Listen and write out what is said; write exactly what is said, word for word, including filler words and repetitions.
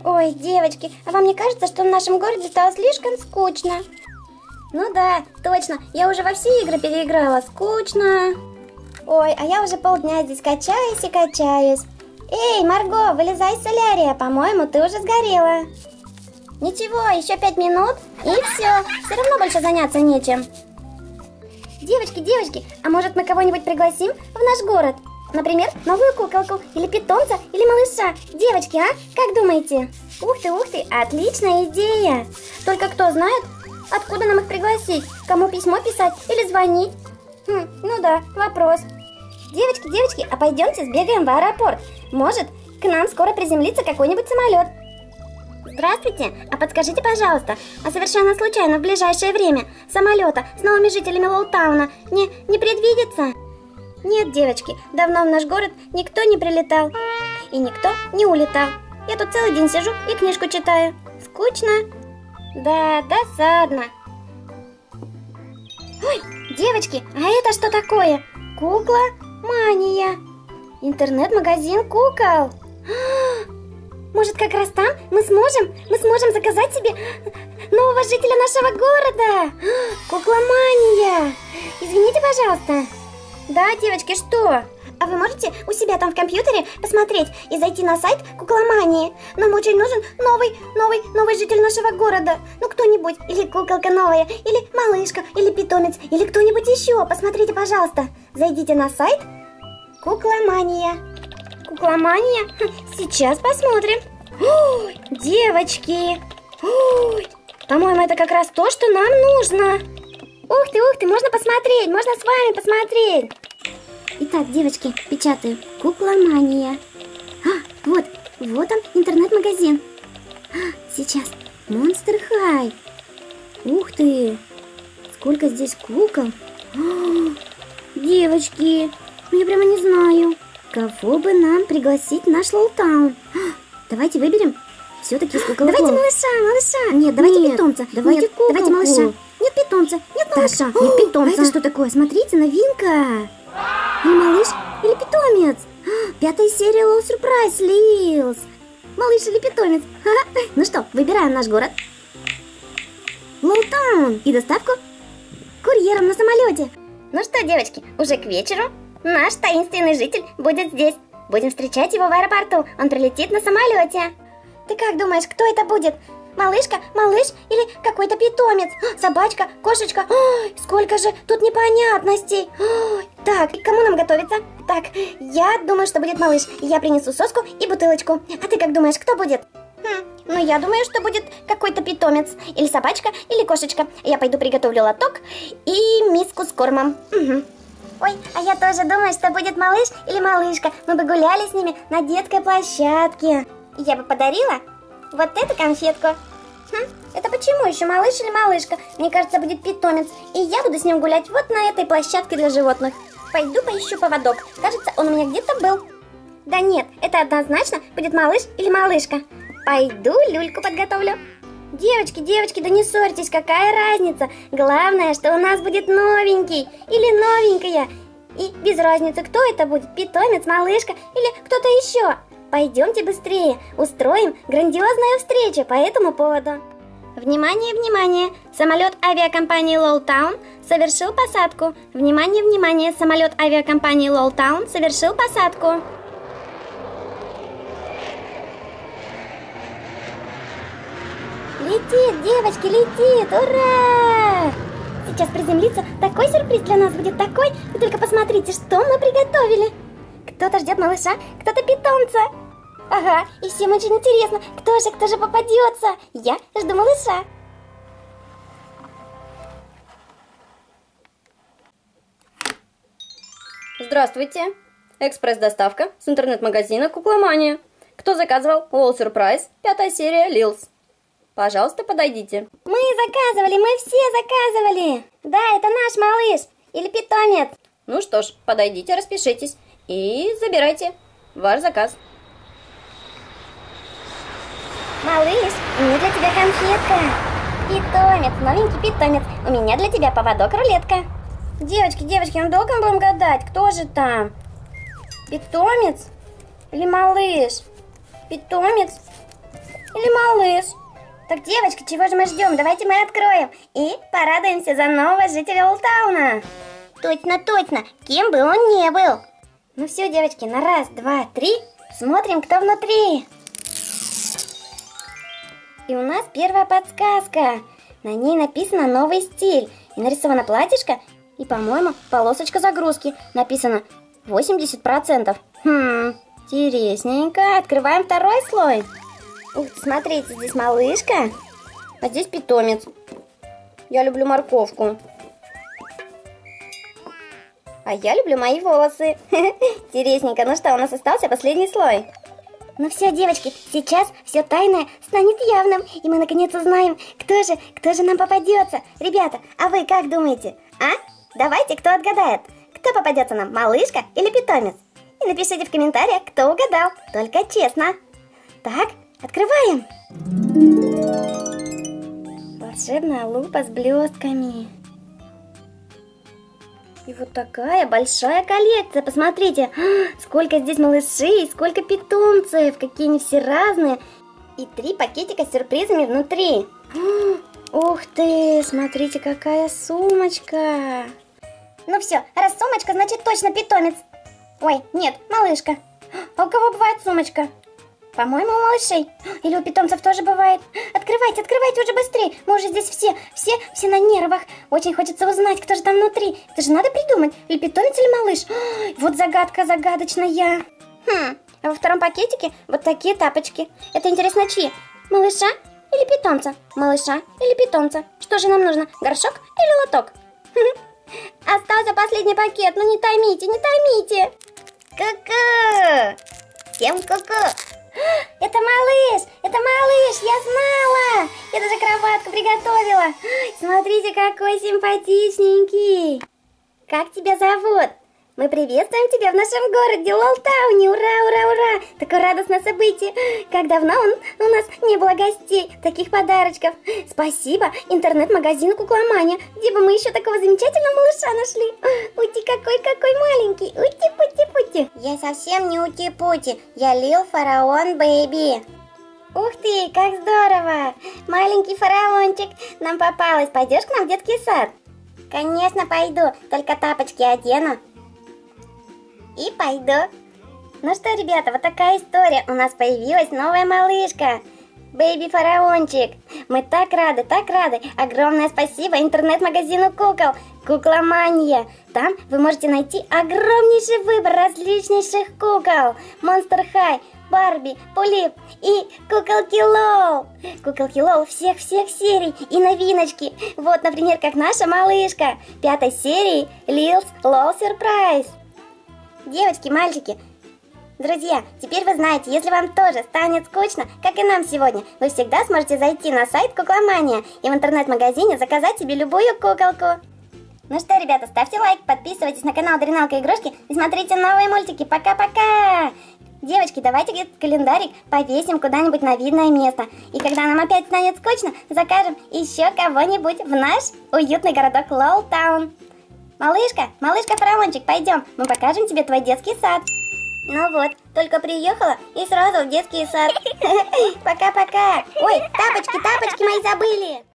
Ой, девочки, а вам не кажется, что в нашем городе стало слишком скучно? Ну да, точно, я уже во все игры переиграла, скучно. Ой, а я уже полдня здесь качаюсь и качаюсь. Эй, Марго, вылезай из солярия, по-моему, ты уже сгорела. Ничего, еще пять минут и все, все равно больше заняться нечем. Девочки, девочки, а может мы кого-нибудь пригласим в наш город? Например, новую куколку, или питомца, или малыша. Девочки, а? Как думаете? Ух ты, ух ты, отличная идея. Только кто знает, откуда нам их пригласить? Кому письмо писать или звонить? Хм, ну да, вопрос. Девочки, девочки, а пойдемте сбегаем в аэропорт. Может, к нам скоро приземлится какой-нибудь самолет. Здравствуйте, а подскажите, пожалуйста, а совершенно случайно в ближайшее время самолета с новыми жителями Лоутауна не, не предвидится? Нет, девочки, давно в наш город никто не прилетал и никто не улетал. Я тут целый день сижу и книжку читаю. Скучно? Да, досадно. Ой, девочки, а это что такое? Кукла-мания. Интернет-магазин кукол. Может, как раз там мы сможем, мы сможем заказать себе нового жителя нашего города? Кукла-мания. Извините, пожалуйста. Да, девочки, что? А вы можете у себя там в компьютере посмотреть и зайти на сайт Кукла-мании? Нам очень нужен новый, новый, новый житель нашего города. Ну, кто-нибудь, или куколка новая, или малышка, или питомец, или кто-нибудь еще. Посмотрите, пожалуйста. Зайдите на сайт Кукла-мания. Кукла-мания? Сейчас посмотрим. Ой, девочки. Ой, по-моему, это как раз то, что нам нужно. Ух ты, ух ты, можно посмотреть, можно с вами посмотреть. Итак, девочки, печатаю. Кукла-мания. А, вот, вот он, интернет-магазин. А, сейчас. Monster High. Ух ты. Сколько здесь кукол. А, девочки, я прямо не знаю, кого бы нам пригласить в наш Лоутаун. А, давайте выберем все-таки из кукол. Давайте малыша, малыша. Нет, давайте нет, питомца. Давайте, нет, давайте малыша. Нет питомца, нет малыша. Так, нет питомца. А это что такое? Смотрите, новинка. Или малыш, или питомец. Пятая серия Low Surprise Lils. Малыш или питомец. Ха-ха. Ну что, выбираем наш город. Лоутаун. И доставку курьером на самолете. Ну что, девочки, уже к вечеру наш таинственный житель будет здесь. Будем встречать его в аэропорту. Он прилетит на самолете. Ты как думаешь, кто это будет? Малышка, малыш или какой-то питомец? Собачка, кошечка. Ой, сколько же тут непонятностей. Ой, так, к кому нам готовиться? Так, я думаю, что будет малыш. Я принесу соску и бутылочку. А ты как думаешь, кто будет? Хм, ну я думаю, что будет какой-то питомец. Или собачка, или кошечка. Я пойду приготовлю лоток и миску с кормом. Угу. Ой, а я тоже думаю, что будет малыш или малышка. Мы бы гуляли с ними на детской площадке. Я бы подарила вот эту конфетку. Хм, это почему еще малыш или малышка? Мне кажется, будет питомец. И я буду с ним гулять вот на этой площадке для животных. Пойду поищу поводок. Кажется, он у меня где-то был. Да нет, это однозначно будет малыш или малышка. Пойду люльку подготовлю. Девочки, девочки, да не ссорьтесь, какая разница? Главное, что у нас будет новенький или новенькая. И без разницы, кто это будет, питомец, малышка или кто-то еще. Пойдемте быстрее, устроим грандиозную встречу по этому поводу. Внимание, внимание! Самолет авиакомпании Лоутаун совершил посадку. Внимание, внимание! Самолет авиакомпании Лоутаун совершил посадку. Летит, девочки, летит! Ура! Сейчас приземлится. Такой сюрприз для нас будет, такой. Вы только посмотрите, что мы приготовили. Кто-то ждет малыша, кто-то питомца. Ага, и всем очень интересно, кто же, кто же попадется. Я жду малыша. Здравствуйте. Экспресс-доставка с интернет-магазина Кукла-мания. Кто заказывал Low Surprise, пятая серия Lils? Пожалуйста, подойдите. Мы заказывали, мы все заказывали. Да, это наш малыш или питомец. Ну что ж, подойдите, распишитесь и забирайте ваш заказ. Малыш, у меня для тебя конфетка. Питомец, новенький питомец. У меня для тебя поводок-рулетка. Девочки, девочки, ну долго мы будем гадать, кто же там? Питомец или малыш? Питомец или малыш? Так, девочки, чего же мы ждем? Давайте мы откроем и порадуемся за нового жителя Оллтауна. Точно, точно, кем бы он ни был. Ну все, девочки, на раз, два, три, смотрим, кто внутри. И у нас первая подсказка. На ней написано «Новый стиль». И нарисовано платьишко и, по-моему, полосочка загрузки. Написано восемьдесят процентов. Хм, интересненько. Открываем второй слой. Ух, смотрите, здесь малышка, а здесь питомец. Я люблю морковку. А я люблю мои волосы. Интересненько. Ну что, у нас остался последний слой. Ну все, девочки, сейчас все тайное станет явным, и мы наконец узнаем, кто же, кто же нам попадется. Ребята, а вы как думаете? А? Давайте, кто отгадает? Кто попадется нам, малышка или питомец? И напишите в комментариях, кто угадал. Только честно. Так, открываем. Волшебная лупа с блестками. И вот такая большая коллекция, посмотрите, сколько здесь малышей, сколько питомцев, какие они все разные. И три пакетика с сюрпризами внутри. Ух ты, смотрите, какая сумочка. Ну все, раз сумочка, значит точно питомец. Ой, нет, малышка. А у кого бывает сумочка? По-моему, у малышей. Или у питомцев тоже бывает. Открывайте, открывайте уже быстрее. Мы уже здесь все, все, все на нервах. Очень хочется узнать, кто же там внутри. Это же надо придумать. Или питомец, или малыш. Ой, вот загадка загадочная. Хм, а во втором пакетике вот такие тапочки. Это интересно, чьи? Малыша или питомца? Малыша или питомца? Что же нам нужно? Горшок или лоток? Остался последний пакет. Ну не томите, не томите. Ку-ку. Всем ку-ку. Это малыш, это малыш, я знала. Я даже кроватку приготовила. Смотрите, какой симпатичненький. Как тебя зовут? Мы приветствуем тебя в нашем городе Оллтауне. Ура, ура, ура. Такое радостное событие. Как давно он, у нас не было гостей, таких подарочков. Спасибо интернет-магазину Кукламания, где бы мы еще такого замечательного малыша нашли. Ути, какой, какой маленький. Ути-пути-пути. Я совсем не ути-пути. Я Лил Фараон Бэйби. Ух ты, как здорово. Маленький фараончик. Нам попалось. Пойдешь к нам в детский сад? Конечно, пойду. Только тапочки одену. И пойду. Ну что, ребята, вот такая история. У нас появилась новая малышка. Бэйби Фараончик. Мы так рады, так рады. Огромное спасибо интернет-магазину кукол Кукламания. Там вы можете найти огромнейший выбор различнейших кукол. Monster High, Барби, Пулип и Куколки Лол. Куколки Лол всех-всех серий и новиночки. Вот, например, как наша малышка пятой серии Lil's Lol Surprise. Девочки, мальчики, друзья, теперь вы знаете, если вам тоже станет скучно, как и нам сегодня, вы всегда сможете зайти на сайт Кукламания и в интернет-магазине заказать себе любую куколку. Ну что, ребята, ставьте лайк, подписывайтесь на канал Дариналка Игрушки и смотрите новые мультики. Пока-пока! Девочки, давайте этот календарик повесим куда-нибудь на видное место. И когда нам опять станет скучно, закажем еще кого-нибудь в наш уютный городок Оллтаун. Малышка, малышка Фараончик, пойдем, мы покажем тебе твой детский сад. Ну вот, только приехала и сразу в детский сад. Пока-пока. Ой, тапочки, тапочки мои забыли.